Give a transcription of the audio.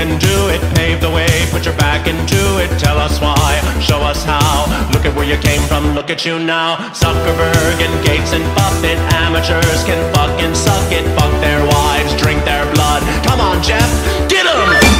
can do it. Pave the way, put your back into it. Tell us why, show us how. Look at where you came from, look at you now. Zuckerberg and Gates and Buffett, amateurs can fucking suck it. Fuck their wives, drink their blood. Come on, Jeff, get 'em!